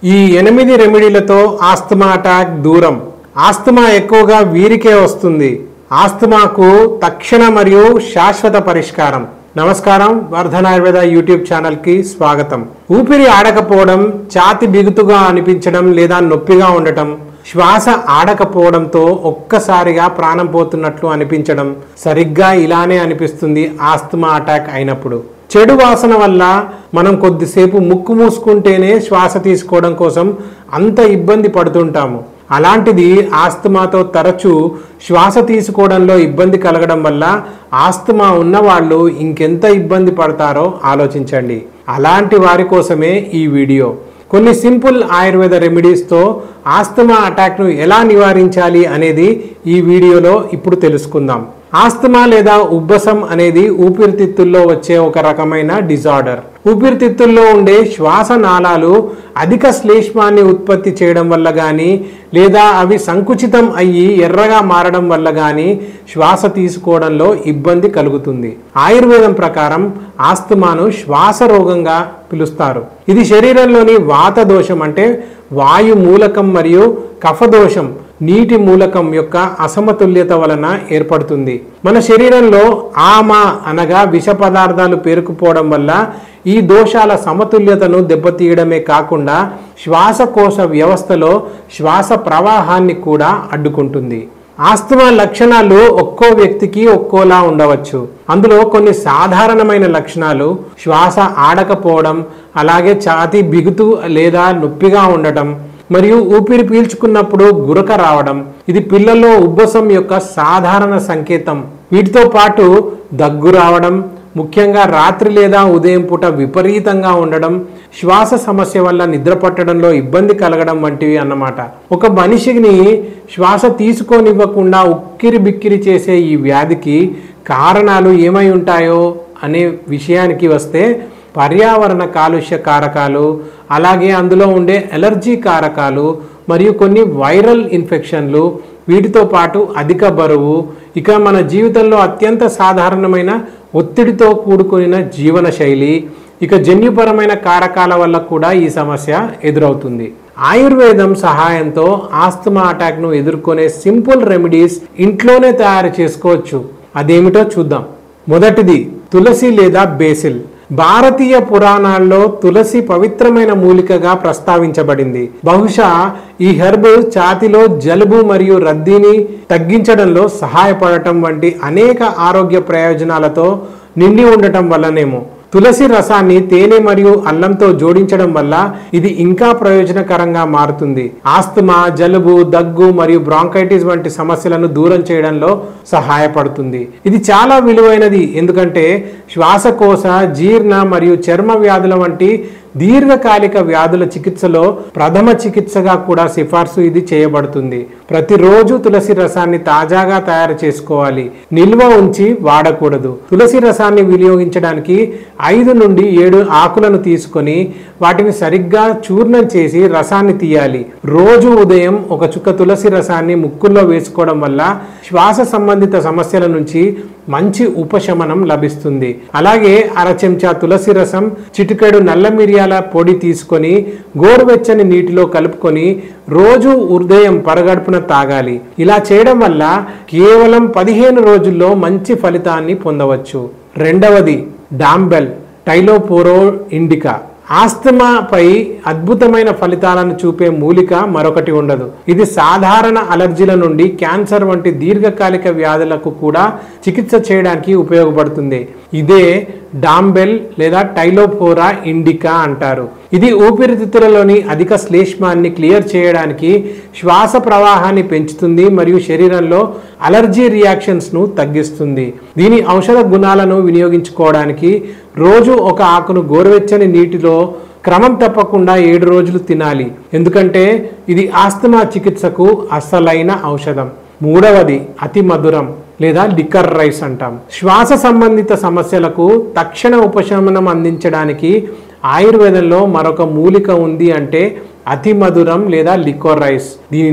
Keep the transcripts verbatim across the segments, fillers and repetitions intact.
ఈ ఎనిమిది రెమెడీలతో ఆస్తమా అటాక్ దూరం. ఆస్తమా ఎక్కువగా వీరికే వస్తుంది. ఆస్తమాకు తక్షణ మరియు శాశ్వత పరిష్కారం. నమస్కారం, వర్ధన్ ఆయుర్వేద యూట్యూబ్ ఛానల్ కి స్వాగతం. ఊపిరి ఆడకపోవడం, ఛాతి బిగుతుగా అనిపించడం లేదా నొప్పిగా ఉండటం, శ్వాస ఆడకపోవడంతో ఒక్కసారిగా ప్రాణం పోతున్నట్లు అనిపించడం సరిగ్గా ఇలానే అనిపిస్తుంది ఆస్తమా అటాక్ అయినప్పుడు. చెడు వాసన వల్ల మనం కొద్దిసేపు ముక్కు మూసుకుంటేనే శ్వాస తీసుకోవడం కోసం అంత ఇబ్బంది పడుతుంటాము. అలాంటిది ఆస్తమాతో తరచూ శ్వాస తీసుకోవడంలో ఇబ్బంది కలగడం వల్ల ఆస్తమా ఉన్నవాళ్ళు ఇంకెంత ఇబ్బంది పడతారో ఆలోచించండి. అలాంటి వారి కోసమే ఈ వీడియో. కొన్ని సింపుల్ ఆయుర్వేద రెమెడీస్తో ఆస్తమా అటాక్ను ఎలా నివారించాలి అనేది ఈ వీడియోలో ఇప్పుడు తెలుసుకుందాం. ఆస్తమా లేదా ఉబ్బసం అనేది ఊపిరితిత్తుల్లో వచ్చే ఒక రకమైన డిజార్డర్. ఊపిరితిత్తుల్లో ఉండే శ్వాస నాళాలు అధిక శ్లేష్మాన్ని ఉత్పత్తి చేయడం వల్ల కానీ లేదా అవి సంకుచితం అయ్యి ఎర్రగా మారడం వల్ల కానీ శ్వాస తీసుకోవడంలో ఇబ్బంది కలుగుతుంది. ఆయుర్వేదం ప్రకారం ఆస్తమాను శ్వాస రోగంగా పిలుస్తారు. ఇది శరీరంలోని వాత దోషం అంటే వాయు మూలకం మరియు కఫదోషం నీటి మూలకం యొక్క అసమతుల్యత వలన ఏర్పడుతుంది. మన శరీరంలో ఆమ అనగా విష పదార్థాలు పేరుకుపోవడం వల్ల ఈ దోషాల సమతుల్యతను దెబ్బతీయడమే కాకుండా శ్వాసకోశ వ్యవస్థలో శ్వాస ప్రవాహాన్ని కూడా అడ్డుకుంటుంది. ఆస్తమా లక్షణాలు ఒక్కో వ్యక్తికి ఒక్కోలా ఉండవచ్చు. అందులో కొన్ని సాధారణమైన లక్షణాలు శ్వాస ఆడకపోవడం, అలాగే ఛాతీ బిగుతు లేదా నొప్పిగా ఉండటం మరియు ఊపిరి పీల్చుకున్నప్పుడు గురక రావడం. ఇది పిల్లల్లో ఉబ్బసం యొక్క సాధారణ సంకేతం. వీటితో పాటు దగ్గు రావడం, ముఖ్యంగా రాత్రి లేదా ఉదయం పూట విపరీతంగా ఉండడం, శ్వాస సమస్య వల్ల నిద్ర పట్టడంలో ఇబ్బంది కలగడం వంటివి అన్నమాట. ఒక మనిషిని శ్వాస తీసుకోనివ్వకుండా ఉక్కిరి బిక్కిరి చేసే ఈ వ్యాధికి కారణాలు ఏమై ఉంటాయో అనే విషయానికి వస్తే పర్యావరణ కాలుష్య కారకాలు, అలాగే అందులో ఉండే ఎలర్జీ కారకాలు మరియు కొన్ని వైరల్ ఇన్ఫెక్షన్లు, వీటితో పాటు అధిక బరువు, ఇక మన జీవితంలో అత్యంత సాధారణమైన ఒత్తిడితో కూడుకున్న జీవన శైలి, ఇక జన్యుపరమైన కారకాల వల్ల కూడా ఈ సమస్య ఎదురవుతుంది. ఆయుర్వేదం సహాయంతో ఆస్తమా అటాక్ను ఎదుర్కొనే సింపుల్ రెమెడీస్ ఇంట్లోనే తయారు చేసుకోవచ్చు. అదేమిటో చూద్దాం. మొదటిది తులసి లేదా బేసిల్. భారతీయ పురాణాల్లో తులసి పవిత్రమైన మూలికగా ప్రస్తావించబడింది. బహుశా ఈ హెర్బ్ ఛాతిలో జలుబు మరియు రద్దీని తగ్గించడంలో సహాయపడటం వంటి అనేక ఆరోగ్య ప్రయోజనాలతో నిండి ఉండటం వల్లనేమో. తులసి రసాన్ని తేనె మరియు అల్లంతో జోడించడం వల్ల ఇది ఇంకా ప్రయోజనకరంగా మారుతుంది. ఆస్తమా, జలుబు, దగ్గు మరియు బ్రాంకైటిస్ వంటి సమస్యలను దూరం చేయడంలో సహాయపడుతుంది. ఇది చాలా విలువైనది ఎందుకంటే శ్వాసకోశ, జీర్ణ మరియు చర్మ వ్యాధుల వంటి దీర్ఘకాలిక వ్యాధుల చికిత్సలో ప్రథమ చికిత్సగా కూడా సిఫార్సు ఇది చేయబడుతుంది. ప్రతిరోజు తులసి రసాన్ని తాజాగా తయారు చేసుకోవాలి, నిల్వ ఉంచి వాడకూడదు. తులసి రసాన్ని వినియోగించడానికి ఐదు నుండి ఏడు ఆకులను తీసుకొని వాటిని సరిగ్గా చూర్ణం చేసి రసాన్ని తీయాలి. రోజు ఉదయం ఒక చుక్క తులసి రసాన్ని ముక్కుల్లో వేసుకోవడం వల్ల శ్వాస సంబంధిత సమస్యల నుంచి మంచి ఉపశమనం లభిస్తుంది. అలాగే అర చెంచా తులసి రసం, చిటికెడు నల్ల మిరియాల పొడి తీసుకొని గోరువెచ్చని నీటిలో కలుపుకొని రోజు ఉదయం పరగడుపున తాగాలి. ఇలా చేయడం వల్ల కేవలం పదిహేను రోజుల్లో మంచి ఫలితాన్ని పొందవచ్చు. రెండవది డాంబెల్ టైలోపోరో ఇండికా. ఆస్తమాపై అద్భుతమైన ఫలితాలను చూపే మూలిక మరొకటి ఉండదు. ఇది సాధారణ అలర్జీల నుండి క్యాన్సర్ వంటి దీర్ఘకాలిక వ్యాధులకు కూడా చికిత్స చేయడానికి ఉపయోగపడుతుంది. ఇదే డాంబెల్ లేదా టైలోపోరా ఇండికా అంటారు. ఇది ఊపిరితిత్తులలోని అధిక శ్లేష్మాన్ని క్లియర్ చేయడానికి, శ్వాస ప్రవాహాన్ని పెంచుతుంది మరియు శరీరంలో అలర్జీ రియాక్షన్స్ ను తగ్గిస్తుంది. దీని ఔషధ గుణాలను వినియోగించుకోవడానికి రోజు ఒక ఆకును గోరువెచ్చని నీటిలో క్రమం తప్పకుండా ఏడు రోజులు తినాలి. ఎందుకంటే ఇది ఆస్తమా చికిత్సకు అసలైన ఔషధం. మూడవది అతి మధురం లేదా లిక్కర్ రైస్ అంటాం. శ్వాస సంబంధిత సమస్యలకు తక్షణ ఉపశమనం అందించడానికి ఆయుర్వేదంలో మరొక మూలిక ఉంది, అంటే అతి మధురం లేదా లిక్కర్ రైస్. దీనినే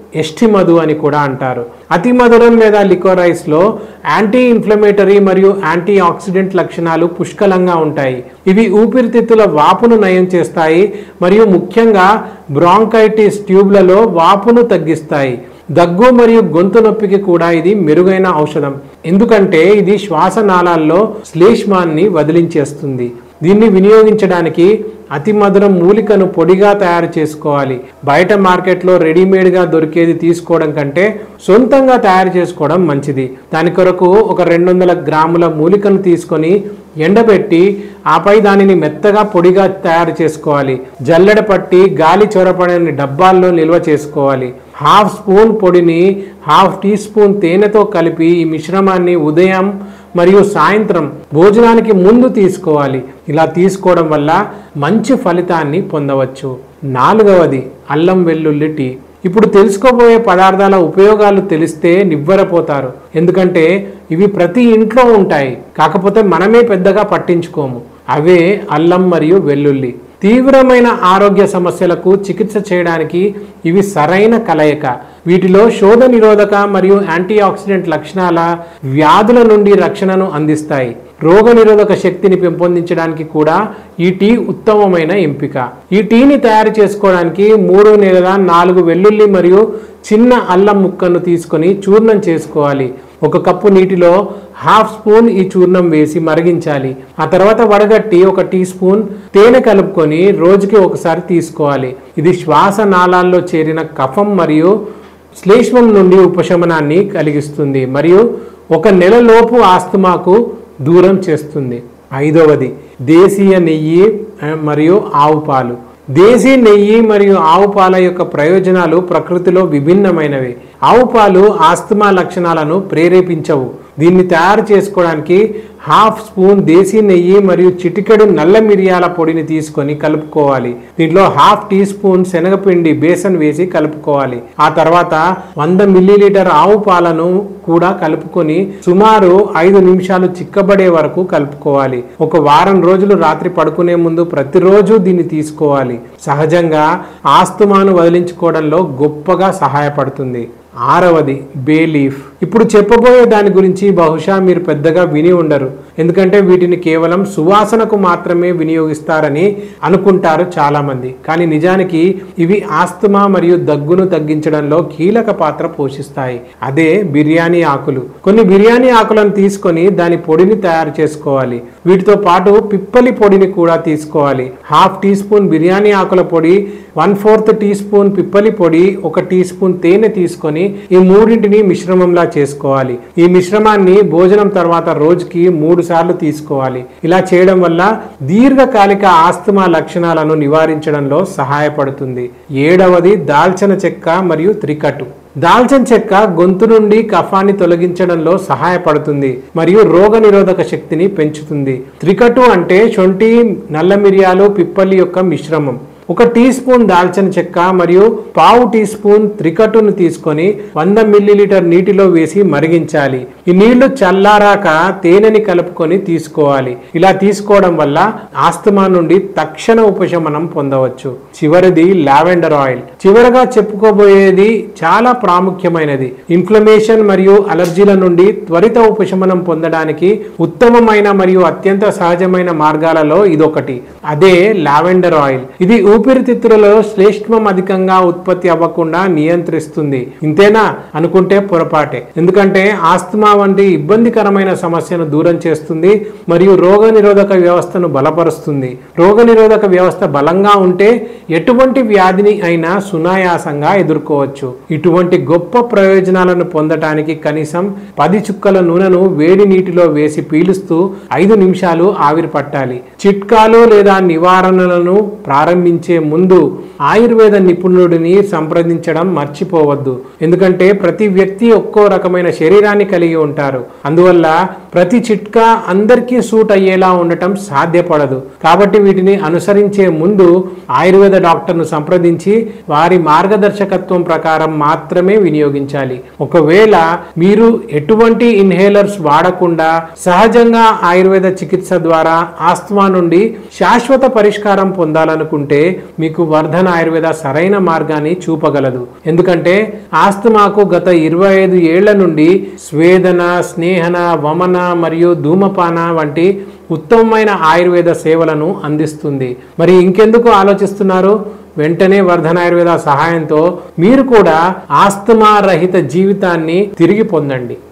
ఎస్టి మధు అని కూడా అంటారు. అతి మధురం లేదా లికోరైస్ లో యాంటీ ఇన్ఫ్లమేటరీ మరియు యాంటీ ఆక్సిడెంట్ లక్షణాలు పుష్కలంగా ఉంటాయి. ఇవి ఊపిరితిత్తుల వాపును నయం చేస్తాయి మరియు ముఖ్యంగా బ్రాంకైటిస్ ట్యూబ్లలో వాపును తగ్గిస్తాయి. దగ్గు మరియు గొంతు నొప్పికి కూడా ఇది మెరుగైన ఔషధం, ఎందుకంటే ఇది శ్వాసనాళాల్లో శ్లేష్మాన్ని వదిలించేస్తుంది. దీన్ని వినియోగించడానికి అతి మధురం మూలికను పొడిగా తయారు చేసుకోవాలి. బయట మార్కెట్లో రెడీమేడ్గా దొరికేది తీసుకోవడం కంటే సొంతంగా తయారు చేసుకోవడం మంచిది. దాని కొరకు ఒక రెండు వందల గ్రాముల మూలికను తీసుకొని ఎండబెట్టి ఆపై దానిని మెత్తగా పొడిగా తయారు చేసుకోవాలి. జల్లెడ పట్టి గాలి చొరపడని డబ్బాల్లో నిల్వ చేసుకోవాలి. హాఫ్ స్పూన్ పొడిని హాఫ్ టీ స్పూన్ తేనెతో కలిపి ఈ మిశ్రమాన్ని ఉదయం మరియు సాయంత్రం భోజనానికి ముందు తీసుకోవాలి. ఇలా తీసుకోవడం వల్ల మంచి ఫలితాన్ని పొందవచ్చు. నాలుగవది అల్లం వెల్లుల్లి టీ. ఇప్పుడు తెలుసుకోబోయే పదార్థాల ఉపయోగాలు తెలిస్తే నివ్వెరపోతారు, ఎందుకంటే ఇవి ప్రతి ఇంట్లో ఉంటాయి, కాకపోతే మనమే పెద్దగా పట్టించుకోము. అవే అల్లం మరియు వెల్లుల్లి. తీవ్రమైన ఆరోగ్య సమస్యలకు చికిత్స చేయడానికి ఇవి సరైన కలయిక. వీటిలో శోధ నిరోధక మరియు యాంటీ ఆక్సిడెంట్ లక్షణాల వ్యాధుల నుండి రక్షణను అందిస్తాయి. రోగ నిరోధక శక్తిని పెంపొందించడానికి కూడా ఈ టీ ఉత్తమమైన ఎంపిక. ఈ టీని తయారు చేసుకోవడానికి మూడు లేదా నాలుగు వెల్లుల్లి మరియు చిన్న అల్లం ముక్కను తీసుకొని చూర్ణం చేసుకోవాలి. ఒక కప్పు నీటిలో హాఫ్ స్పూన్ ఈ చూర్ణం వేసి మరిగించాలి. ఆ తర్వాత వడగట్టి ఒక టీ స్పూన్ తేనె కలుపుకొని రోజుకి ఒకసారి తీసుకోవాలి. ఇది శ్వాస నాళాల్లో చేరిన కఫం మరియు శ్లేష్మం నుండి ఉపశమనాన్ని కలిగిస్తుంది మరియు ఒక నెలలోపు ఆస్తమాకు దూరం చేస్తుంది. ఐదవది దేశీయ నెయ్యి మరియు ఆవు పాలు. దేశీ నెయ్యి మరియు ఆవు పాల యొక్క ప్రయోజనాలు ప్రకృతిలో విభిన్నమైనవి. ఆవు పాలు ఆస్తమా లక్షణాలను ప్రేరేపించవు. దీన్ని తయారు చేసుకోవడానికి హాఫ్ స్పూన్ దేశీ నెయ్యి మరియు చిటికెడు నల్ల మిరియాల పొడిని తీసుకొని కలుపుకోవాలి. దీంట్లో హాఫ్ టీ స్పూన్ శనగపిండి బేసన్ వేసి కలుపుకోవాలి. ఆ తర్వాత వంద మిల్లీలీటర్ ఆవు పాలను కూడా కలుపుకొని సుమారు ఐదు నిమిషాలు చిక్కబడే వరకు కలుపుకోవాలి. ఒక వారం రోజులు రాత్రి పడుకునే ముందు ప్రతిరోజు దీన్ని తీసుకోవాలి. సహజంగా ఆస్తమాను వదిలించుకోవడంలో గొప్పగా సహాయపడుతుంది. ఆరవది బే లీఫ్. ఇప్పుడు చెప్పబోయే దాని గురించి బహుశా మీరు పెద్దగా విని ఉండరు, ఎందుకంటే వీటిని కేవలం సువాసనకు మాత్రమే వినియోగిస్తారని అనుకుంటారు చాలా మంది. కానీ నిజానికి ఇవి ఆస్తమా మరియు దగ్గును తగ్గించడంలో కీలక పాత్ర పోషిస్తాయి. అదే బిర్యానీ ఆకులు. కొన్ని బిర్యానీ ఆకులను తీసుకొని దాని పొడిని తయారు చేసుకోవాలి. వీటితో పాటు పిప్పలి పొడిని కూడా తీసుకోవాలి. హాఫ్ టీ స్పూన్ బిర్యానీ ఆకుల పొడి, వన్ ఫోర్త్ టీ స్పూన్ పిప్పలి పొడి, ఒక టీ స్పూన్ తేనె తీసుకొని ఈ మూడింటిని మిశ్రమంలా చేసుకోవాలి. ఈ మిశ్రమాన్ని భోజనం తర్వాత రోజుకి మూడు సార్లు తీసుకోవాలి. ఇలా చేయడం వల్ల దీర్ఘకాలిక ఆస్తమా లక్షణాలను నివారించడంలో సహాయపడుతుంది. ఏడవది దాల్చిన చెక్క మరియు త్రికటు. దాల్చిన చెక్క గొంతు నుండి కఫాన్ని తొలగించడంలో సహాయపడుతుంది మరియు రోగ నిరోధక శక్తిని పెంచుతుంది. త్రికటు అంటే శొంఠి, నల్ల మిరియాలు, పిప్పలి యొక్క మిశ్రమం. ఒక టీ స్పూన్ దాల్చిన చెక్క మరియు పావు టీ స్పూన్ త్రికటును తీసుకొని వంద మిల్లీలీటర్ నీటిలో వేసి మరిగించాలి. ఈ నీళ్లు చల్లారాక తేనెని కలుపుకొని తీసుకోవాలి. ఇలా తీసుకోవడం వల్ల ఆస్తమా నుండి తక్షణ ఉపశమనం పొందవచ్చు. చివరిది లావెండర్ ఆయిల్. చివరగా చెప్పుకోబోయేది చాలా ప్రాముఖ్యమైనది. ఇన్ఫ్లమేషన్ మరియు అలర్జీల నుండి త్వరిత ఉపశమనం పొందడానికి ఉత్తమమైన మరియు అత్యంత సహజమైన మార్గాలలో ఇదొకటి. అదే లావెండర్ ఆయిల్. ఇది ఊపిరితిత్తులలో శ్లేష్మం అధికంగా ఉత్పత్తి అవ్వకుండా నియంత్రిస్తుంది. ఇంతేనా అనుకుంటే పొరపాటే, ఎందుకంటే ఆస్తమా వంటి ఇబ్బందికరమైన సమస్యను దూరం చేస్తుంది మరియు రోగ నిరోధక వ్యవస్థను బలపరుస్తుంది. రోగ నిరోధక వ్యవస్థ బలంగా ఉంటే ఎటువంటి వ్యాధిని అయినా సునాయాసంగా ఎదుర్కోవచ్చు. ఇటువంటి గొప్ప ప్రయోజనాలను పొందటానికి కనీసం పది చుక్కల నూనెను వేడి నీటిలో వేసి పీలుస్తూ ఐదు నిమిషాలు ఆవిరి పట్టాలి. చిట్కాలు లేదా నివారణలను ప్రారంభించే ముందు ఆయుర్వేద నిపుణుడిని సంప్రదించడం మర్చిపోవద్దు. ఎందుకంటే ప్రతి వ్యక్తి ఒక్కో రకమైన శరీరాన్ని కలిగి ఉంటారు. అందువల్ల ప్రతి చిట్కా అందరికీ సూట్ అయ్యేలా ఉండటం సాధ్యపడదు. కాబట్టి వీటిని అనుసరించే ముందు ఆయుర్వేద డాక్టర్ను సంప్రదించి వారి మార్గదర్శకత్వం ప్రకారం మాత్రమే వినియోగించాలి. ఒకవేళ మీరు ఎటువంటి ఇన్హేలర్స్ వాడకుండా సహజంగా ఆయుర్వేద చికిత్స ద్వారా ఆస్తమా నుండి శాశ్వత పరిష్కారం పొందాలనుకుంటే మీకు వర్ధన వర్ధన ఆయుర్వేద సరైన మార్గాన్ని చూపగలదు. ఎందుకంటే ఆస్తమాకు గత ఇరవై ఐదు ఏళ్ల నుండి స్వేదన, స్నేహన, వమన మరియు ధూమపాన వంటి ఉత్తమమైన ఆయుర్వేద సేవలను అందిస్తుంది. మరి ఇంకెందుకు ఆలోచిస్తున్నారు? వెంటనే వర్ధన ఆయుర్వేద సహాయంతో మీరు కూడా ఆస్తమా రహిత జీవితాన్ని తిరిగి పొందండి.